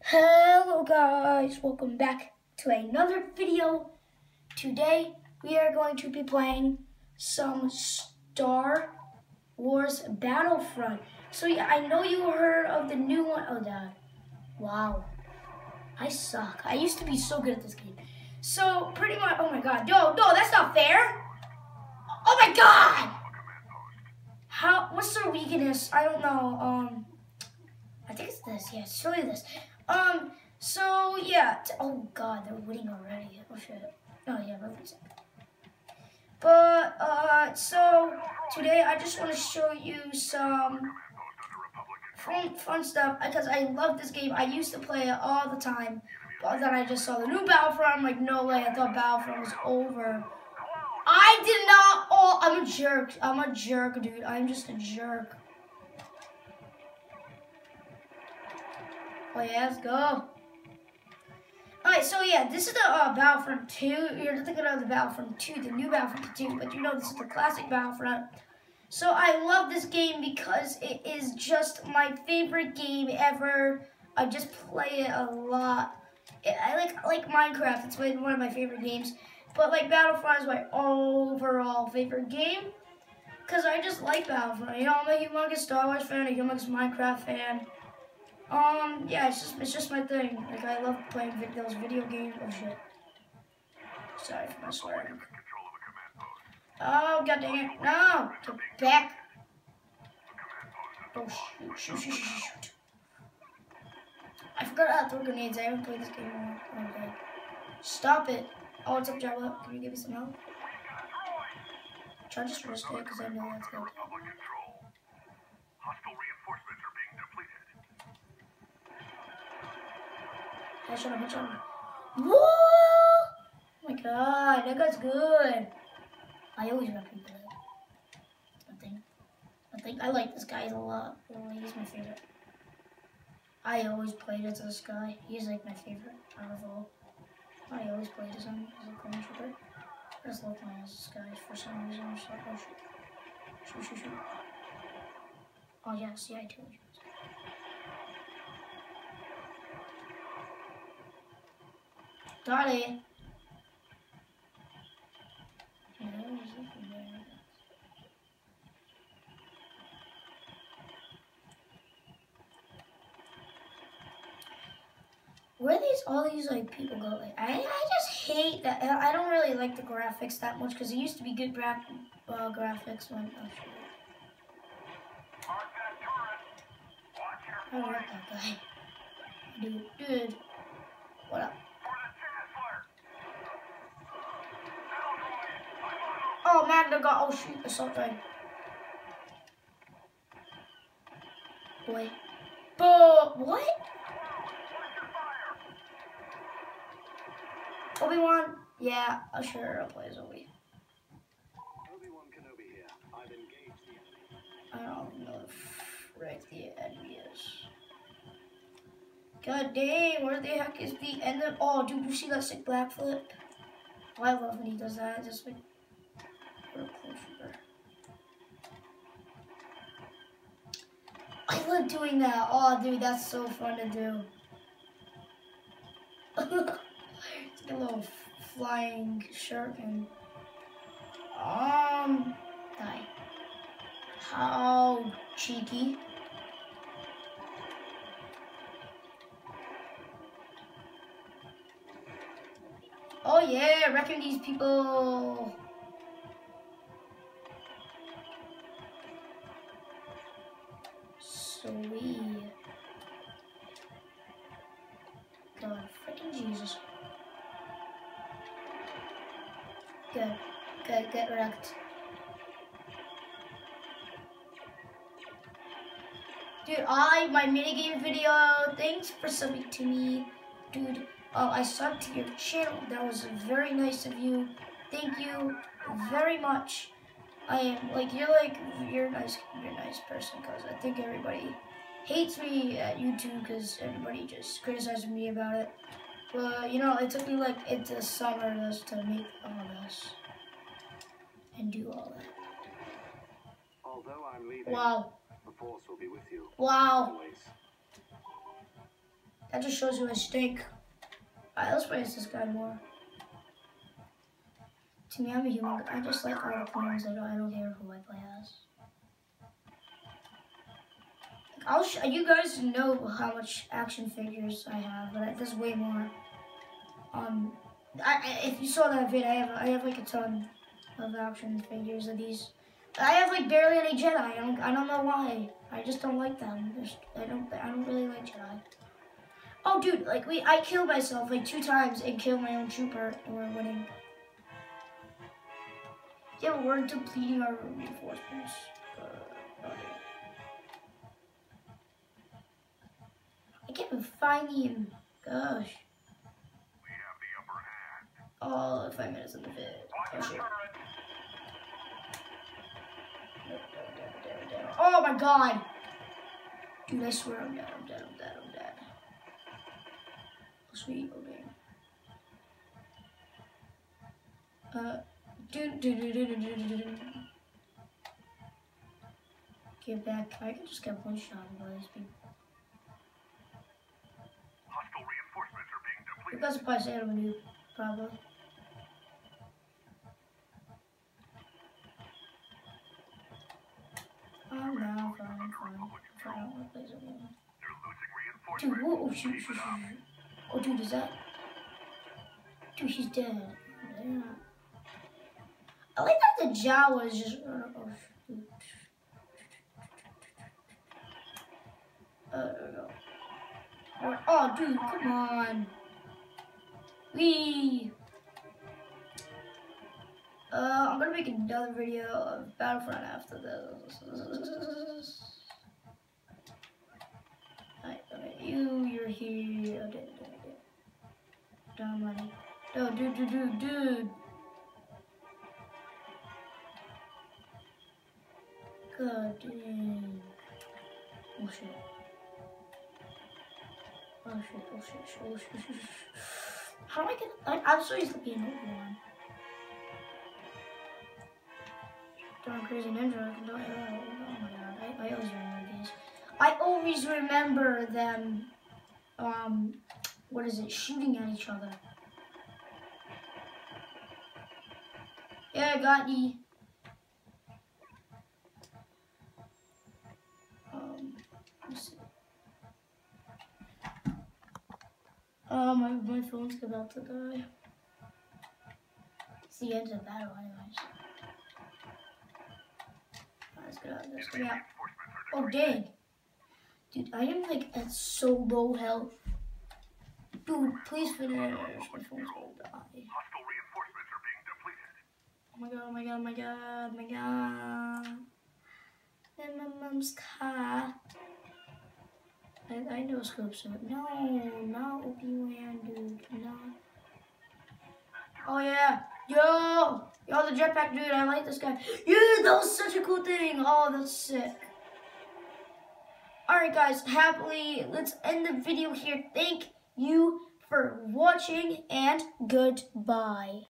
Hello guys, welcome back to another video. Today we are going to be playing some Star Wars Battlefront. So yeah, I know you heard of the new one. Oh god, wow, I suck. I used to be so good at this game. So pretty much, oh my god, no, that's not fair. Oh my god! What's their weakness? I don't know, I think it's this, yeah, it's really this. So yeah, oh god, they're winning already. Oh shit. Oh yeah, we're losing. But so today I just want to show you some fun stuff because I love this game. I used to play it all the time, but then I just saw the new Battlefront. I'm like, no way, I thought Battlefront was over. I did not. Oh, I'm a jerk. I'm a jerk, dude. I'm just a jerk. Oh yeah, let's go. Alright, so yeah, this is the Battlefront 2. You're thinking of the Battlefront 2, the new Battlefront 2, but you know this is the classic Battlefront. So I love this game because it is just my favorite game ever. I just play it a lot. I like Minecraft. It's one of my favorite games. But like Battlefront is my overall favorite game because I just like Battlefront. You know, I'm a humongous Star Wars fan, a humongous Minecraft fan. Yeah, it's just my thing. Like, I love playing those video games. Oh, shit. Sorry for my swearing. Oh, god dang it. No! Get back! Oh, shoot. I forgot how to throw grenades. I haven't played this game in a long time. Stop it. Oh, what's up, Jabba? Can you give me some help? Try to just risk it, because I know that's good. Headshot him. Whoa! Oh my god, that guy's good. I always recommend that. I like this guy a lot. Really, he's my favorite. I always played as this guy. He's like my favorite out of all. I always played as him as a clone trooper. I just love playing as this guy for some reason. I'm just like, oh shoot. Shoot. Oh yeah, see, I told you. Got it. Where all these like people go? Like, I just hate that. I don't really like the graphics that much because it used to be good graphics when. Oh, I don't like that guy. Dude, what up? Oh man, they got. Oh shoot, assault drone. Boy, but what? Obi-Wan? Yeah, sure, I'll play as Obi. Obi-Wan Kenobi here. I've engaged the enemy. I don't know if right the enemy is. God dang, where the heck is the end of? Oh, dude, you see that sick black flip? Oh, I love when he does that. Just like, what a cool shooter. I love doing that. Oh, dude, that's so fun to do. It's like a little flying shark and die. How cheeky. Oh yeah, wrecking these people. Sweet. God, freaking Jesus. Good, get wrecked. Dude, my minigame video, thanks for subbing to me. Dude, I subbed to your channel. That was very nice of you. Thank you very much. You're a nice person because I think everybody hates me at YouTube because everybody just criticizes me about it. But, you know, it took me like into summer just to make all this and do all that. Although I'm leaving, wow. the Force will be with you. Wow. Always. That just shows you I stink. Alright, let's play as this guy more. To me, I'm a human. I just like all the clones. I don't care who I play as. You guys know how much action figures I have, but there's way more. If you saw that vid, I have like a ton of action figures of these. I have like barely any Jedi. I don't know why. I just don't like them. I don't really like Jedi. Oh, dude, like I killed myself like 2 times and killed my own trooper, and we're winning. Yeah, we're depleting our reinforcements. I can't even find him. Gosh. We have the upper hand. Oh, 5 minutes in the vid. Oh, shit. Oh my god. Dude, I swear I'm dead. I'm dead. Oh, sweet. Okay. Get back. I can just get one shot by these people. Hostile reinforcements are being depleted. You guys are probably saying I'm a noob, probably. Oh no, fine. I don't want to play something. They're losing reinforcements. Dude, whoa, shoot. Oh, dude, is that? Dude, he's dead. Yeah. I like that the Jawa is just. Oh, shoot. There we go. Oh, dude, come on. Wee. I'm gonna make another video of Battlefront after this. Alright, you're here. Okay. Dumb money. No, dude. God damn. Oh shit. How do I get? I'm so used to being over one. Darn crazy ninja. Oh my god. I always remember these. I always remember them. What is it? Shooting at each other. Yeah, I got ye. Let's see. My phone's about to die. It's the end of the battle, anyways. Let's get out of this. Yeah. Oh, dang. Dude, I am like at so low health. Dude, please finish. My phone's gonna die. Hostile reinforcements are being depleted. Oh my god. In my mom's car. I know scopes it. No, not Obi-Wan, dude. No. Oh yeah. Yo, the jetpack dude. I like this guy. Yeah, that was such a cool thing. Oh, that's sick. Alright guys, happily, let's end the video here. Thank you for watching and goodbye.